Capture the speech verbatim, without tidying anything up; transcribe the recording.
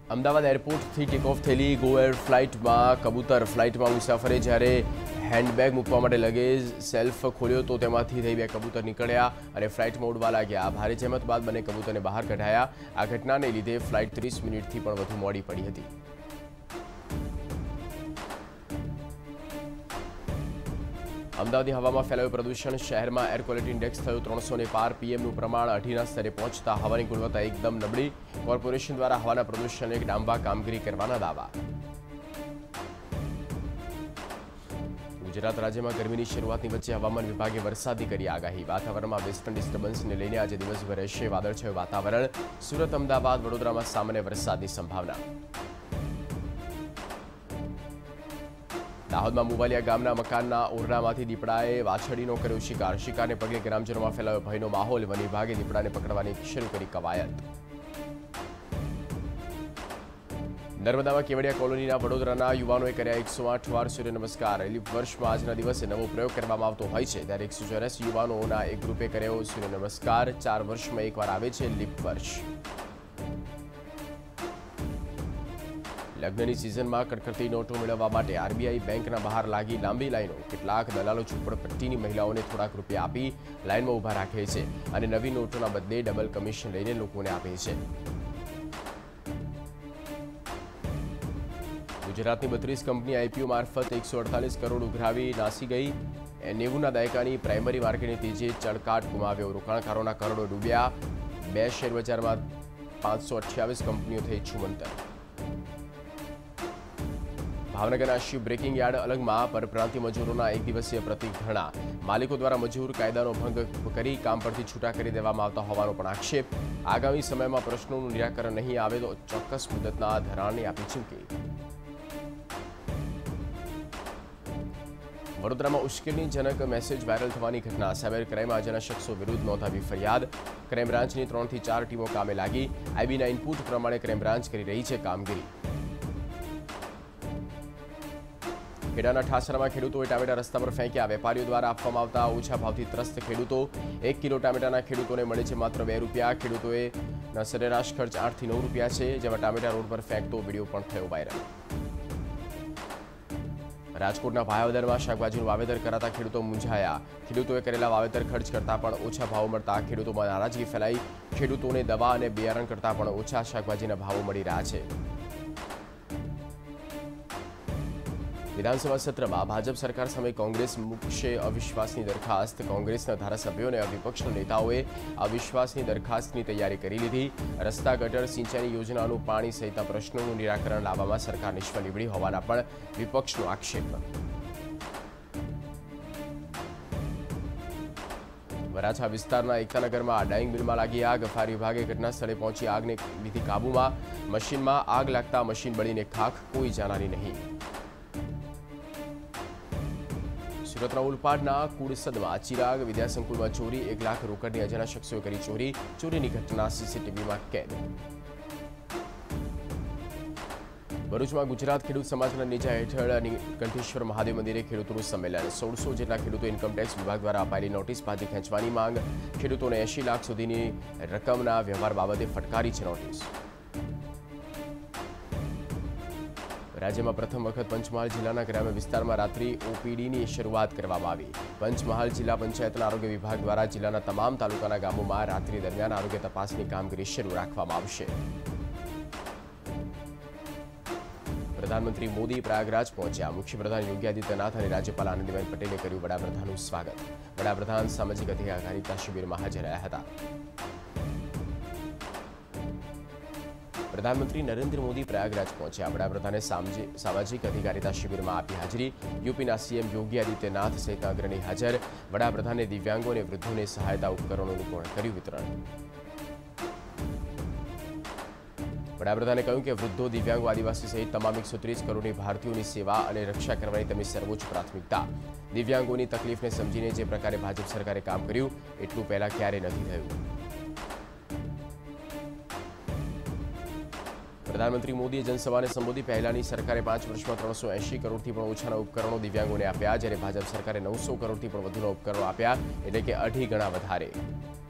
અમદાવાદ એરપોર્ટથી take off થયેલી Go Air ફ્લાઇટમાં કબૂતર ફ્લાઇટમાં મુસાફરે જ્યારે હેન્ડબેગ મૂકવા માટે લગેજ સેલ્ફ ખોલ્યો તો તેમાંથી થઈ બે કબૂતર નીકળ્યા અને ફ્લાઇટમાં ઉડવા લાગ્યા। ભારે જહેમત બાદ બંને કબૂતરને બહાર કઢાયા। આ ઘટનાને લીધે ફ્લાઇટ ત્રીસ મિનિટથી પણ વધુ મોડી પડી હતી। અમદાવાદની હવામાં ફેલાયું પ્રદૂષણ। શહેરમાં એર ક્વોલિટી ઇન્ડેક્સ થયો ત્રણસો ને પાર। પીએમનું પ્રમાણ અઢીના સ્તરે પહોંચતા હવાની ગુણવત્તા એકદમ નબળી। કોર્પોરેશન દ્વારા હવાના પ્રદૂષણને ડામવા કામગીરી કરવાના દાવા। ગુજરાત રાજ્યમાં ગરમીની શરૂઆતની વચ્ચે હવામાન વિભાગે વરસાદની કરી આગાહી। વાતાવરણમાં વેસ્ટર્ન ડિસ્ટર્બન્સને લઈને આજે દિવસભર રહેશે વાદળછાયું વાતાવરણ। સુરત, અમદાવાદ, વડોદરામાં સામાન્ય વરસાદની સંભાવના। દાહોદમાં મુવાલિયા ગામના મકાનના ઓરડામાંથી દીપડાએ વાછડીનો કર્યો શિકાર। શિકારને પગલે ગ્રામજનોમાં ફેલાયો ભયનો માહોલ। વન વિભાગે દીપડાને પકડવાની શરૂ કરી કવાયત। નર્મદામાં કેવડિયા કોલોનીના વડોદરાના યુવાનોએ કર્યા એકસો આઠ વાર સૂર્ય નમસ્કાર। લીપ વર્ષમાં આજના દિવસે નવો પ્રયોગ કરવામાં આવતો હોય છે, ત્યારે એકસો ચોર્યાસી યુવાનોના એક ગ્રુપે કર્યો સૂર્ય નમસ્કાર। ચાર વર્ષમાં એકવાર આવે છે લીપ વર્ષ। લગ્નની સિઝનમાં કડકડતી નોટો મેળવવા માટે આરબીઆઈ બેંકના બહાર લાગી લાંબી લાઈનો। કેટલાક દલાલો ઝૂંપડપટ્ટીની મહિલાઓને થોડાક રૂપિયા આપી લાઈનમાં ઊભા રાખે છે અને નવી નોટોના બદલે ડબલ કમિશન લઈને લોકોને આપે છે। ગુજરાતની બત્રીસ કંપની આઈપીઓ મારફત એકસો અડતાલીસ કરોડ ઉઘરાવી નાસી ગઈ। નેવુંના દાયકાની પ્રાઇમરી માર્કેટની તેજીએ ચળકાટ ગુમાવ્યો। રોકાણકારોના કરોડો ડૂબ્યા। બે શેરબજારમાં પાંચસો અઠ્યાવીસ કંપનીઓ થઈ છુમંતર। ભાવનગરના શિવ બ્રેકિંગ યાર્ડ અલગમાં પરપ્રાંતીય મજૂરોના એક દિવસીય પ્રતિક ધરણા। માલિકો દ્વારા મજૂર કાયદાનો ભંગ કરી કામ પરથી છૂટા કરી દેવામાં આવતા હોવાનો પણ આક્ષેપ। આગામી સમયમાં પ્રશ્નોનું નિરાકરણ નહીં આવે તો ચોક્કસ મુદતના ધરણાની આપી ચીમકી। વડોદરામાં ઉશ્કેરણીજનક મેસેજ વાયરલ થવાની ઘટના। સાયબર ક્રાઇમ આજના શખ્સો વિરુદ્ધ નોંધાવી ફરિયાદ। ક્રાઇમ બ્રાન્ચની ત્રણથી ચાર ટીમો કામે લાગી। આઈબીના ઇનપુટ પ્રમાણે ક્રાઇમ બ્રાન્ચ કરી રહી છે કામગીરી। ખેડાના ઠાસરામાં ખેડૂતોએ ટામેટા રસ્તા પર ફેંક્યા। વેપારીઓ દ્વારા આપવામાં આવતા ઓછા ભાવથી ત્રસ્ત ખેડૂતો। એક કિલો ટામેટાના ખેડૂતોને મળે છે માત્ર બે રૂપિયા। ખેડૂતોએ સરેરાશ ખર્ચ આઠથી નવ રૂપિયા છે, જેમાં ટામેટા રોડ પર ફેંકતો વિડીયો પણ થયો વાયરલ। રાજકોટના ભાયાવદરમાં શાકભાજીનું વાવેતર કરાતા ખેડૂતો મૂંઝાયા। ખેડૂતોએ કરેલા વાવેતર ખર્ચ કરતાં પણ ઓછા ભાવ મળતા ખેડૂતોમાં નારાજગી ફેલાઈ। ખેડૂતોને દવા અને બિયારણ કરતાં પણ ઓછા શાકભાજીના ભાવો મળી રહ્યા છે। વિધાનસભા સત્રમાં ભાજપ સરકાર સામે કોંગ્રેસ મૂકશે અવિશ્વાસની દરખાસ્ત। કોંગ્રેસના ધારાસભ્યો અને વિપક્ષના નેતાઓએ અવિશ્વાસની દરખાસ્તની તૈયારી કરી લીધી। રસ્તા, ગટર, સિંચાઈની યોજનાનું પાણી સહિતના પ્રશ્નોનું નિરાકરણ લાવવામાં સરકાર નિષ્ફળ નીવડી હોવાના પણ વિપક્ષનો આક્ષેપ। વરાછા વિસ્તારના એકતાનગરમાં ડાઇંગ મિલમાં લાગી આગ। ફાયર વિભાગે ઘટના સ્થળે પહોંચી આગને લીધી કાબૂમાં। મશીનમાં આગ લાગતા મશીન બળીને ખાખ, કોઈ જાનહાની નહીં। સુરતના ઉલપાડના કુડસદમાં ચિરાગ વિદ્યાસંકુલમાં ચોરી। એક લાખ રોકડની અજાણ્યા શખ્સોએ કરી ચોરી। ચોરીની ઘટના સીસીટીવીમાં કેદ। ભરૂચમાં ગુજરાત ખેડૂત સમાજના નેજા હેઠળ કંઠેશ્વર મહાદેવ મંદિરે ખેડૂતોનું સંમેલન। સોળસો જેટલા ખેડૂતો ઇન્કમટેક્સ વિભાગ દ્વારા અપાયેલી નોટિસ પાછી ખેંચવાની માંગ। ખેડૂતોને એંશી લાખ સુધીની રકમના વ્યવહાર બાબતે ફટકારી છે નોટિસ। રાજ્યમાં પ્રથમ વખત પંચમહાલ જિલ્લાના ગ્રામ્ય વિસ્તારમાં રાત્રિ ઓપીડીની શરૂઆત કરવામાં આવી। પંચમહાલ જિલ્લા પંચાયતના આરોગ્ય વિભાગ દ્વારા જિલ્લાના તમામ તાલુકાના ગામોમાં રાત્રિ દરમિયાન આરોગ્ય તપાસની કામગીરી શરૂ રાખવામાં આવશે। પ્રધાનમંત્રી મોદી પ્રયાગરાજ પહોંચ્યા। મુખ્યપ્રધાન યોગી આદિત્યનાથ અને રાજ્યપાલ આનંદીબેન પટેલે કર્યું વડાપ્રધાનનું સ્વાગત। વડાપ્રધાન સામાજિક અધિકારિતા શિબિરમાં હાજર રહ્યા હતા। પ્રધાનમંત્રી નરેન્દ્ર મોદી પ્રયાગરાજ પહોંચ્યા। વડાપ્રધાને સામાજિક અધિકારિતા શિબિરમાં આપી હાજરી। યુપીના સીએમ યોગી આદિત્યનાથ સહિતના અગ્રણી હાજર। વડાપ્રધાને દિવ્યાંગો અને વૃદ્ધોને સહાયતા ઉપકરણોનું પણ કર્યું વિતરણ। વડાપ્રધાને કહ્યું કે વૃદ્ધો, દિવ્યાંગો, આદિવાસી સહિત તમામ એકસો ત્રીસ કરોડની ભારતીયોની સેવા અને રક્ષા કરવાની તેમની સર્વોચ્ચ પ્રાથમિકતા। દિવ્યાંગોની તકલીફને સમજીને જે પ્રકારે ભાજપ સરકારે કામ કર્યું એટલું પહેલા ક્યારેય નથી થયું। પ્રધાનમંત્રી મોદીએ જનસભાને સંબોધી। પહેલાની સરકારે પાંચ વર્ષમાં ત્રણસો એંશી કરોડથી પણ ઓછાના ઉપકરણો દિવ્યાંગોને આપ્યા, જ્યારે ભાજપ સરકારે નવસો કરોડથી પણ વધુના ઉપકરણો આપ્યા, એટલે કે અઢી ગણા વધારે।